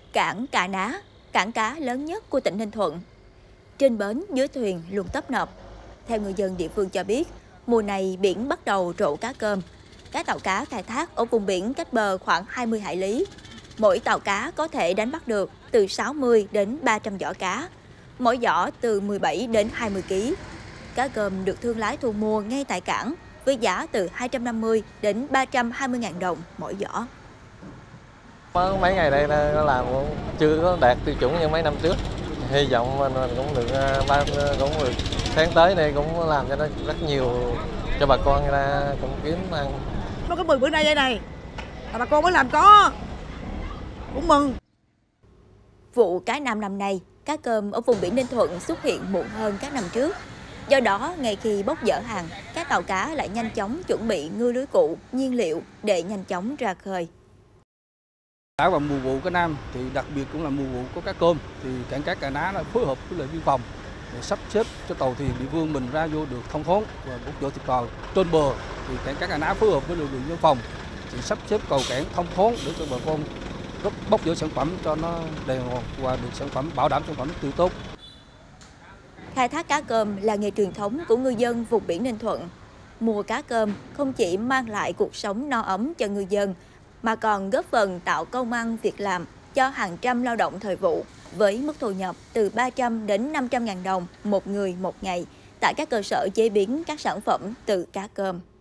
Cảng Cà Ná, cảng cá lớn nhất của tỉnh Ninh Thuận. Trên bến, dưới thuyền luôn tấp nập. Theo người dân địa phương cho biết, mùa này biển bắt đầu trổ cá cơm. Các tàu cá khai thác ở vùng biển cách bờ khoảng 20 hải lý. Mỗi tàu cá có thể đánh bắt được từ 60 đến 300 giỏ cá, mỗi giỏ từ 17 đến 20 kg. Cá cơm được thương lái thu mua ngay tại cảng với giá từ 250 đến 320 ngàn đồng mỗi giỏ. Mấy ngày đây nó làm cũng chưa có đạt tiêu chuẩn như mấy năm trước. Hy vọng mình cũng được tháng tới đây cũng làm cho nó rất nhiều cho bà con người ta cũng kiếm ăn. Nó có 10 bữa nay đây này, bà con mới làm có, cũng mừng. Vụ cá nam năm nay, cá cơm ở vùng biển Ninh Thuận xuất hiện muộn hơn các năm trước. Do đó, ngay khi bốc dỡ hàng, các tàu cá lại nhanh chóng chuẩn bị ngư lưới cụ, nhiên liệu để nhanh chóng ra khơi. Đã vào mùa vụ cá nam thì đặc biệt cũng là mùa vụ có cá cơm thì cảng cá Cà Ná đã phối hợp với lại biên phòng để sắp xếp cho tàu thuyền địa phương mình ra vô được thông thoáng và bốc dỡ thịt cò trên bờ. Thì cảng cá Cà Ná phối hợp với lực lượng biên phòng thì sắp xếp cầu cảng thông thoáng để cho bà con bốc dỡ sản phẩm cho nó đàng hoàng và được sản phẩm bảo đảm sản phẩm tươi tốt. Khai thác cá cơm là nghề truyền thống của ngư dân vùng biển Ninh Thuận. Mùa cá cơm không chỉ mang lại cuộc sống no ấm cho ngư dân, mà còn góp phần tạo công ăn việc làm cho hàng trăm lao động thời vụ với mức thu nhập từ 300 đến 500 ngàn đồng một người một ngày tại các cơ sở chế biến các sản phẩm từ cá cơm.